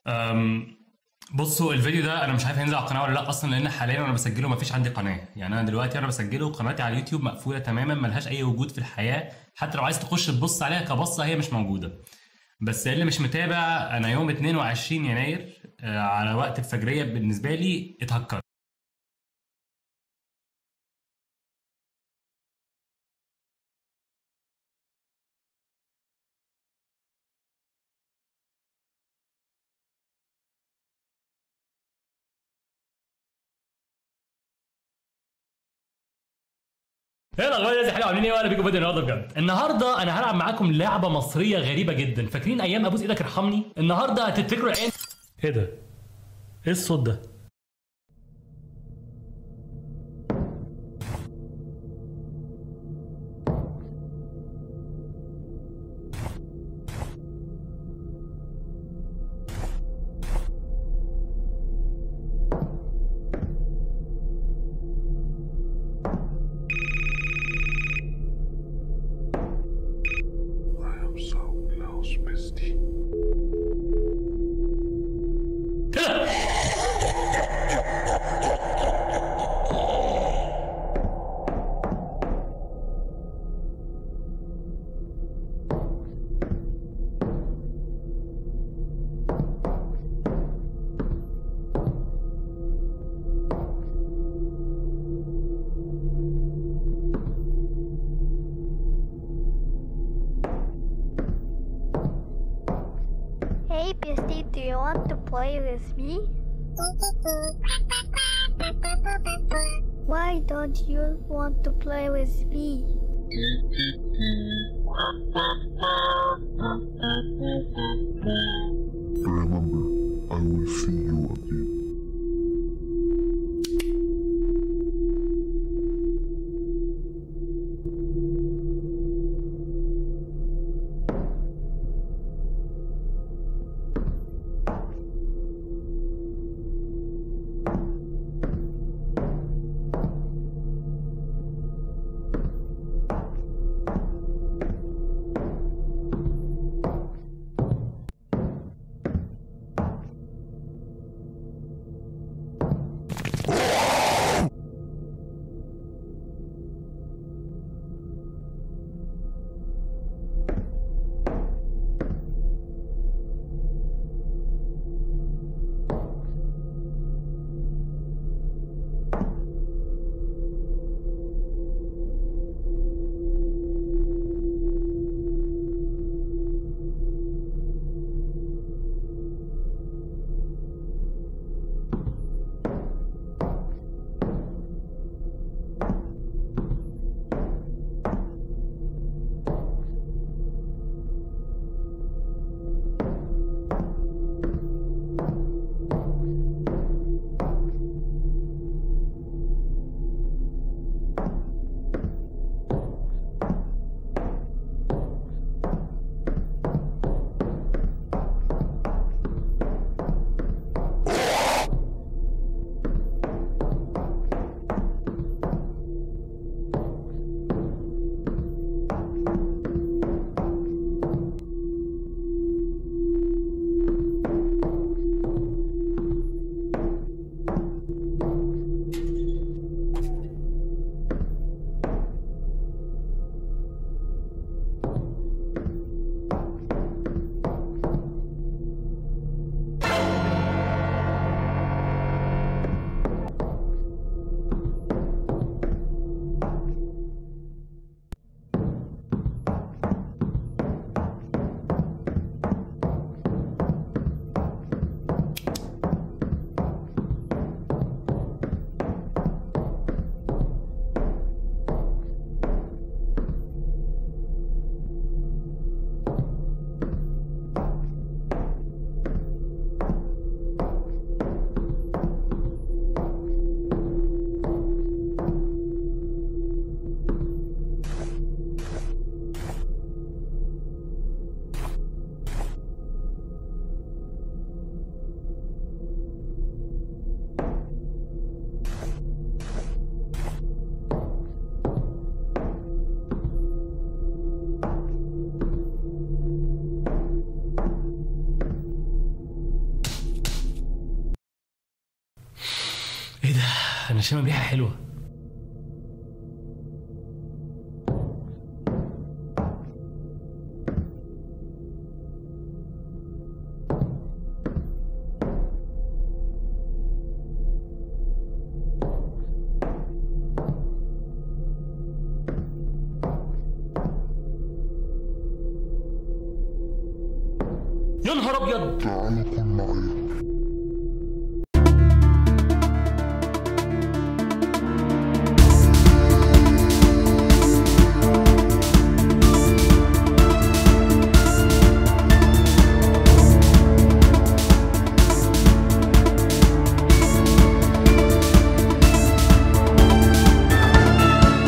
بصوا الفيديو ده انا مش عارف هينزل على القناه ولا لا اصلا، لان حاليا وانا بسجله مفيش عندي قناه. يعني انا دلوقتي بسجله قناتي على اليوتيوب مقفوله تماما، ملهاش اي وجود في الحياه. حتى لو عايز تخش تبص عليها كبصه هي مش موجوده. بس اللي مش متابع، انا يوم 22 يناير على وقت الفجريه بالنسبه لي اتهكر. ايه الاخبار يا حاجه، عاملين ايه؟ وانا بيكم فيديو النهارده بجد. النهارده انا هلعب معاكم لعبه مصريه غريبه جدا. فاكرين ايام ابوس ايدك ارحمني؟ النهارده هتفتكروا العين. ايه ده؟ ايه الصوت ده؟ I am so close, Misty. Hey Bestie, do you want to play with me? Why don't you want to play with me? Remember, I will see you again. انا شامم ريحه حلوه. يا نهار ابيض. تعال كن معي.